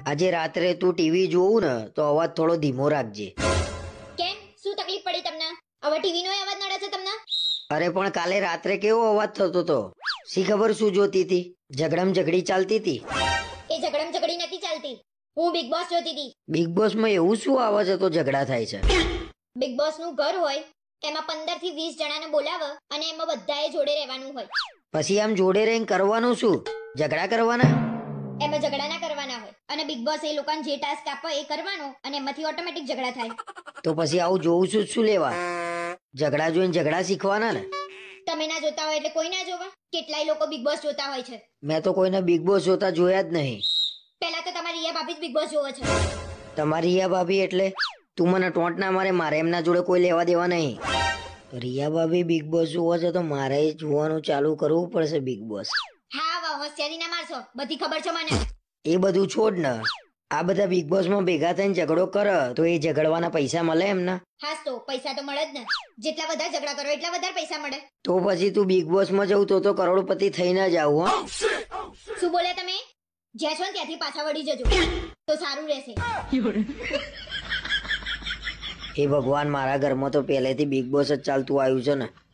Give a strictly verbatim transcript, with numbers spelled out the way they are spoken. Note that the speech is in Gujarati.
આજે રાત્રે તું ટીવી જોવું ને તો અવાજ થોડો ધીમો રાખજે. કેમ, શું તકલીફ પડી તમને? હવે ટીવી નો અવાજ નડે છે તમને? અરે પણ કાલે રાત્રે કેવો અવાજ થતો તો, શી ખબર શું જોતી હતી? ઝઘડમ ઝઘડી ચાલતી હતી. એ ઝઘડમ ઝઘડી નથી ચાલતી, હું બિગ બોસ જોતી હતી. બિગ બોસ માં એવું શું આવે છે તો ઝઘડા થાય છે? બિગ બોસ નું ઘર હોય, એમાં પંદર થી વીસ જણાને બોલાવે અને એમાં બધાએ જોડે રહેવાનું હોય. પછી આમ જોડે રહીને કરવાનું શું? ઝઘડા કરવાના? એમાં ઝઘડા ના કરવાના હોય અને બિગ બોસ એ લોકોને જે ટાસ્ક આપે એ કરવાનો અને એમાંથી ઓટોમેટિક ઝઘડા થાય. તો પછી આવું જોવું છું શું લેવા? ઝઘડા જોઈને ઝઘડા શીખવાના ને? તમે ના જોતા હોય એટલે કોઈ ના જોવા? કેટલાય લોકો બિગ બોસ જોતા હોય છે. મેં તો કોઈને બિગ બોસ જોતા જોયા જ નહીં. પહેલા તો તમારી રિયા ભાભી જ બિગ બોસ જોવે છે. તમારી રિયા ભાભી એટલે? તું મને ટોન્ટ ના મારે, મારે એમના જોડે કોઈ લેવા દેવા નહીં. રિયા ભાભી બિગ બોસ જોવે છે તો મારે જોવાનું ચાલુ કરવું પડશે બિગ બોસ. હા વાહ, હોશિયારી ના મારશો, બધી ખબર છે મને. એ બધું છોડ ને, આ બધા બિગ બોસ માં ભેગા થઈને ઝઘડો કરે તો એ ઝઘડવાના પૈસા મળે એમના? હાસ તો પૈસા તો મળે જ ને, જેટલા વધારે ઝઘડા કરો એટલા વધારે પૈસા મળે. તો પછી તું બિગ બોસ માં જવું તો તો કરોડપતિ થઈને જ આવું. હા, શું બોલ્યા તમે? જ્યાં છો ને ત્યાંથી પાછા વળી જજો તો સારું રહેશે. એ ભગવાન, મારા ઘરમાં તો પહેલેથી બિગ બોસ જ ચાલતું આવ્યું છે ને.